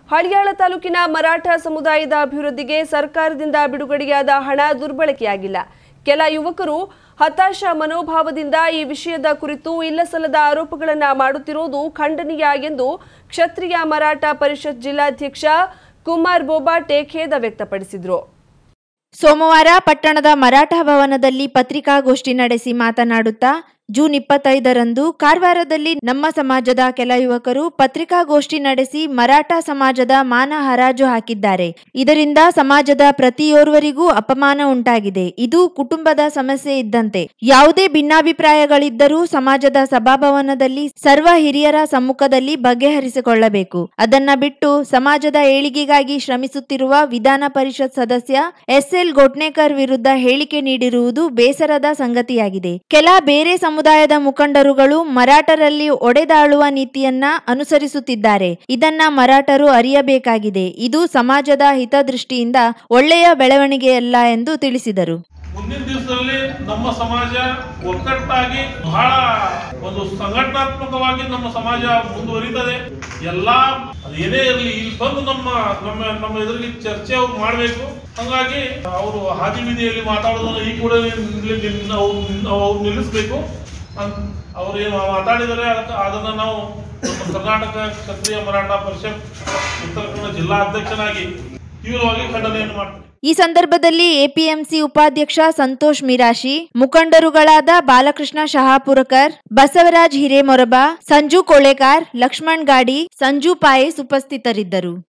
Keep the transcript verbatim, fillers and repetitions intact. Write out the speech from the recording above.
ಹಳಿಯಾಳ ತಾಲೂಕಿನ ಮರಾಠ ಸಮುದಾಯದ ಅಭಿವೃದ್ಧಿಗೆ ಸರ್ಕಾರದಿಂದ ಬಿಡುಗಡೆಯಾದ ಹಣ ದುರ್ಬಳಕೆಯಾಗಿಲ್ಲ. ಕೆಲ ಯುವಕರು ಹತಾಶ ಮನೋಭಾವದಿಂದ ಈ ವಿಷಯದ ಕುರಿತು ಇಲ್ಲಸಲ್ಲದ ಆರೋಪಗಳನ್ನು ಮಾಡುತ್ತಿರುವುದು ಖಂಡನೀಯ ಎಂದು ಕ್ಷತ್ರಿಯ ಮರಾಠ ಪರಿಷತ್ ಜಿಲ್ಲಾಧ್ಯಕ್ಷ ಕುಮಾರ್ ಬೋಬಾಟೆ ಖೇದ ವ್ಯಕ್ತಪಡಿಸಿದರು. ಸೋಮವಾರ ಪಟ್ಟಣದ ಮರಾಠ ಭವನದಲ್ಲಿ ಪತ್ರಿಕಾಗೋಷ್ಠಿ ನಡೆಸಿ ಮಾತನಾಡುತ್ತಾ ಜೂನ್ ಇಪ್ಪತ್ತೈದರಂದು ಕಾರವಾರದಲ್ಲಿ ನಮ್ಮ ಸಮಾಜದ ಕೆಲ ಯುವಕರು ಪತ್ರಿಕಾಗೋಷ್ಠಿ ನಡೆಸಿ ಮರಾಠ ಸಮಾಜದ ಮಾನ ಹರಾಜು ಹಾಕಿದ್ದಾರೆ. ಇದರಿಂದ ಸಮಾಜದ ಪ್ರತಿಯೋರ್ವರಿಗೂ ಅಪಮಾನ ಉಂಟಾಗಿದೆ. ಇದು ಕುಟುಂಬದ ಸಮಸ್ಯೆ ಇದ್ದಂತೆ. ಯಾವುದೇ ಭಿನ್ನಾಭಿಪ್ರಾಯಗಳಿದ್ದರೂ ಸಮಾಜದ ಸಭಾಭವನದಲ್ಲಿ ಸರ್ವ ಹಿರಿಯರ ಸಮ್ಮುಖದಲ್ಲಿ ಬಗೆಹರಿಸಿಕೊಳ್ಳಬೇಕು. ಅದನ್ನ ಬಿಟ್ಟು ಸಮಾಜದ ಏಳಿಗೆಗಾಗಿ ಶ್ರಮಿಸುತ್ತಿರುವ ವಿಧಾನ ಪರಿಷತ್ ಸದಸ್ಯ ಎಸ್ ಎಲ್ ಗೋಟ್ನೇಕರ್ ವಿರುದ್ಧ ಹೇಳಿಕೆ ನೀಡಿರುವುದು ಬೇಸರದ ಸಂಗತಿಯಾಗಿದೆ. ಕೆಲ ಬೇರೆ ಸಮುದಾಯದ ಮುಖಂಡರುಗಳು ಮರಾಠರಲ್ಲಿ ಒಡೆದಾಳುವ ನೀತಿಯನ್ನ ಅನುಸರಿಸುತ್ತಿದ್ದಾರೆ. ಇದನ್ನ ಮರಾಠರು ಅರಿಯಬೇಕಾಗಿದೆ. ಇದು ಸಮಾಜದ ಹಿತದೃಷ್ಟಿಯಿಂದ ಒಳ್ಳೆಯ ಬೆಳವಣಿಗೆಯಲ್ಲ ಎಂದು ತಿಳಿಸಿದರು. ಮುಂದಿನ ದಿವಸದಲ್ಲಿ ನಮ್ಮ ಸಮಾಜ ಒಕ್ಕಟ್ಟಾಗಿ ಬಹಳ ಒಂದು ಸಂಘಟನಾತ್ಮಕವಾಗಿ ನಮ್ಮ ಸಮಾಜ ಮುಂದುವರಿತದೆ. ಎಲ್ಲಾ ಏನೇ ಇರಲಿ ಇಲ್ಲಿ ಬಂದು ನಮ್ಮ ನಮ್ಮ ನಮ್ಮ ಎದುರಿಗೆ ಚರ್ಚೆ ಅವ್ರು ಮಾಡಬೇಕು. ಹಾಗಾಗಿ ಅವರು ಹಾದಿ ಬೀದಿಯಲ್ಲಿ ಮಾತಾಡೋದನ್ನು ಈ ಕೂಡ ಅವ್ರು ನಿಲ್ಲಿಸಬೇಕು. ಅವ್ರು ಏನು ಮಾತಾಡಿದರೆ ಅದನ್ನ ನಾವು ನಮ್ಮ ಕರ್ನಾಟಕ ಕ್ಷತ್ರಿಯ ಮರಾಠ ಪರಿಷತ್ ಉತ್ತರ ಕನ್ನಡ ಜಿಲ್ಲಾ ಅಧ್ಯಕ್ಷನಾಗಿ ತೀವ್ರವಾಗಿ ಖಂಡನೆಯನ್ನು ಮಾಡ್ತಾರೆ. ಈ ಸಂದರ್ಭದಲ್ಲಿ ಎಪಿಎಂಸಿ ಉಪಾಧ್ಯಕ್ಷ ಸಂತೋಷ್ ಮಿರಾಶಿ, ಮುಖಂಡರುಗಳಾದ ಬಾಲಕೃಷ್ಣ ಶಹಾಪುರಕರ್, ಬಸವರಾಜ್ ಹಿರೇಮೊರಬ, ಸಂಜು ಕೋಳೆಕಾರ್, ಲಕ್ಷ್ಮಣ್ ಗಾಡಿ, ಸಂಜು ಪಾಯೇಸ್ ಉಪಸ್ಥಿತರಿದ್ದರು.